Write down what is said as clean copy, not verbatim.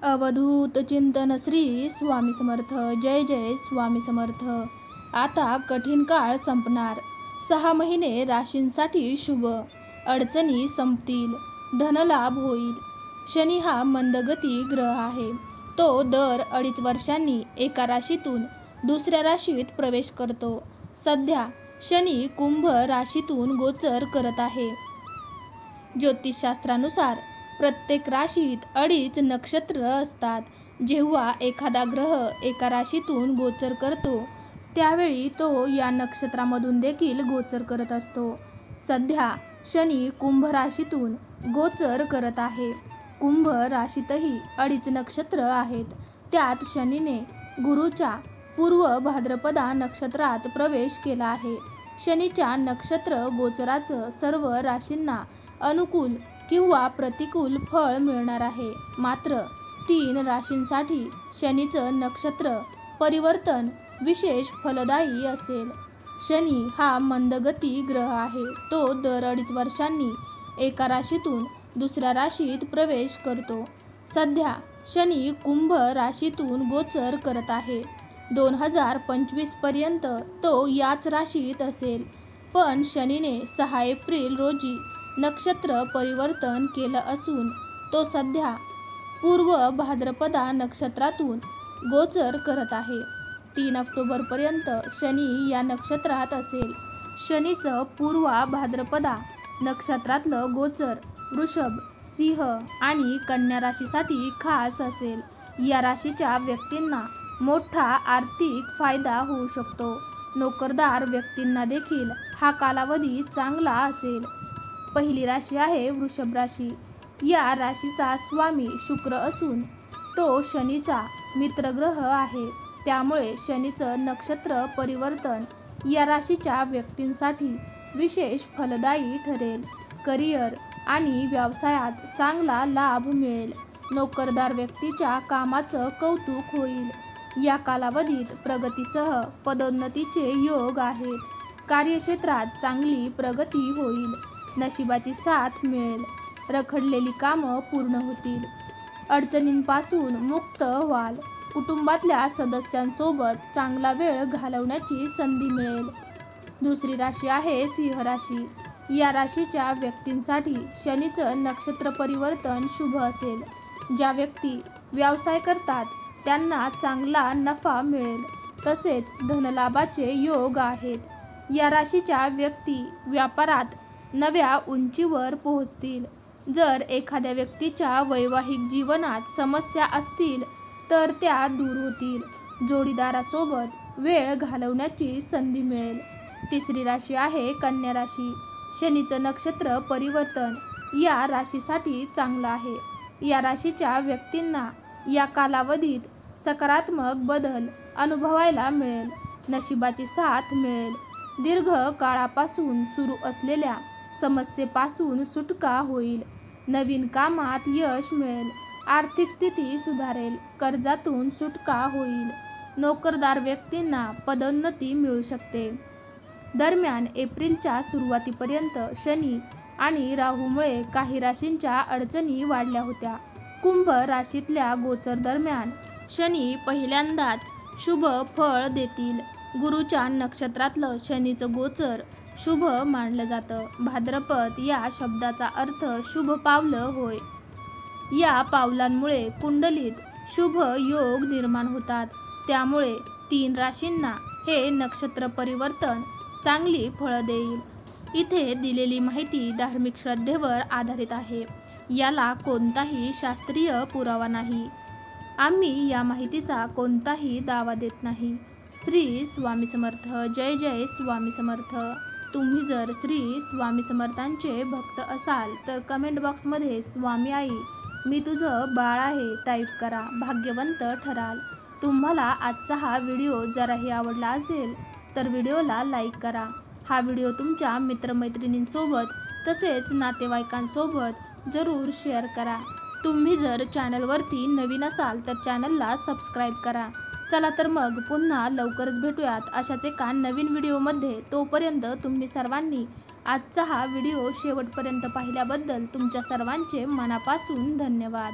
अवधूत चिंतन श्री स्वामी समर्थ. जय जय स्वामी समर्थ. आता कठीण काळ संपणार. 6 महिने राशींसाठी शुभ. अडचणी संपतील. धनलाभ होईल. शनी हा मंदगती ग्रह आहे. तो दर 2.5 वर्षांनी एका राशीतून दुसऱ्या राशीत प्रवेश करतो. सध्या शनी कुंभ राशीतून गोचर करत आहे. ज्योतिषशास्त्रानुसार प्रत्येक राशीत 2.5 नक्षत्र असतात. जेव्हा एखादा ग्रह एका राशीतून गोचर करतो त्यावेळी तो या नक्षत्रामधून देखील गोचर करत असतो. सध्या शनी कुंभ राशीतून गोचर करत आहे. कुंभ राशीतही 2.5 नक्षत्र आहेत. त्यात शनीने गुरूच्या पूर्व भाद्रपदा नक्षत्रात प्रवेश केला आहे. शनीच्या नक्षत्र गोचराचं सर्व राशींना अनुकूल किंवा प्रतिकूल फळ मिळणार आहे. मात्र 3 राशींसाठी शनीचं नक्षत्र परिवर्तन विशेष फलदायी असेल. शनी हा मंदगती ग्रह आहे. तो दर 2.5 वर्षांनी एका राशीतून दुसऱ्या राशीत प्रवेश करतो. सध्या शनी कुंभ राशीतून गोचर करत आहे. 2025 पर्यंत तो याच राशीत असेल. पण शनीने 6 एप्रिल रोजी नक्षत्र परिवर्तन केलं असून तो सध्या पूर्व भाद्रपदा नक्षत्रातून गोचर करत आहे. 3 ऑक्टोबरपर्यंत शनी या नक्षत्रात असेल. शनीचं पूर्व भाद्रपदा नक्षत्रातलं गोचर वृषभ, सिंह आणि कन्या राशीसाठी खास असेल. या राशीच्या व्यक्तींना मोठा आर्थिक फायदा होऊ शकतो. नोकरदार व्यक्तींना देखील हा कालावधी चांगला असेल. पहिली राशी आहे वृषभ राशी. या राशीचा स्वामी शुक्र असून तो शनीचा मित्रग्रह आहे. त्यामुळे शनीचं नक्षत्र परिवर्तन या राशीच्या व्यक्तींसाठी विशेष फलदायी ठरेल. करिअर आणि व्यवसायात चांगला लाभ मिळेल. नोकरदार व्यक्तीच्या कामाचं कौतुक होईल. या कालावधीत प्रगतीसह पदोन्नतीचे योग आहेत. कार्यक्षेत्रात चांगली प्रगती होईल. नशिबाची साथ मिळेल. रखडलेली कामं पूर्ण होतील. अडचणींपासून मुक्त व्हाल. कुटुंबातल्या सदस्यांसोबत चांगला वेळ घालवण्याची संधी मिळेल. दुसरी राशी आहे सिंह राशी. या राशीच्या व्यक्तींसाठी शनीचं नक्षत्र परिवर्तन शुभ असेल. ज्या व्यक्ती व्यवसाय करतात त्यांना चांगला नफा मिळेल. तसेच धनलाभाचे योग आहेत. या राशीच्या व्यक्ती व्यापारात नव्या उंचीवर पोहोचतील. जर एखाद्या व्यक्तीच्या वैवाहिक जीवनात समस्या असतील तर त्या दूर होतील. जोडीदारासोबत वेळ घालवण्याची संधी मिळेल. तिसरी राशी आहे कन्या राशी. शनीचं नक्षत्र परिवर्तन या राशीसाठी चांगलं आहे. या राशीच्या व्यक्तींना या कालावधीत सकारात्मक बदल अनुभवायला मिळेल. नशिबाची साथ मिळेल. दीर्घ काळापासून सुरू असलेल्या समस्येपासून सुटका होईल. नवीन कामात यश मिळेल. आर्थिक स्थिती सुधारेल. कर्जातून सुटका होईल. नोकरदार व्यक्तींना पदोन्नती मिळू शकते. दरम्यान एप्रिलच्या सुरुवातीपर्यंत शनी आणि राहूमुळे काही राशींच्या अडचणी वाढल्या होत्या. कुंभ राशीतल्या गोचर दरम्यान शनी पहिल्यांदाच शुभ फळ देतील. गुरूच्या नक्षत्रातलं शनीचं गोचर शुभ मानलं जातं. भाद्रपद या शब्दाचा अर्थ शुभ पावलं होय. या पावलांमुळे कुंडलीत शुभ योग निर्माण होतात. त्यामुळे 3 राशींना हे नक्षत्र परिवर्तन चांगली फळं देईल. इथे दिलेली माहिती धार्मिक श्रद्धेवर आधारित आहे. याला कोणताही शास्त्रीय पुरावा नाही. आम्ही या माहितीचा कोणताही दावा देत नाही. श्री स्वामी समर्थ. जय जय स्वामी समर्थ. तुम्ही जर श्री स्वामी समर्थांचे भक्त असाल तर कमेंट बॉक्समध्ये स्वामी आई मी तुझं बाळ आहे टाईप करा. भाग्यवंत ठराल. तुम्हाला आजचा हा व्हिडिओ जराही आवडला असेल तर व्हिडिओला लाईक करा. हा व्हिडिओ तुमच्या मित्रमैत्रिणींसोबत तसेच नातेवाईकांसोबत जरूर शेअर करा. तुम्ही जर चॅनलवरती नवीन असाल तर चॅनलला सबस्क्राईब करा. चला तर मग पुन्हा लवकरच भेटूयात अशाच एका नवीन व्हिडिओमध्ये. तोपर्यंत तुम्ही सर्वांनी आजचा हा व्हिडिओ शेवटपर्यंत पाहिल्याबद्दल तुमच्या सर्वांचे मनापासून धन्यवाद.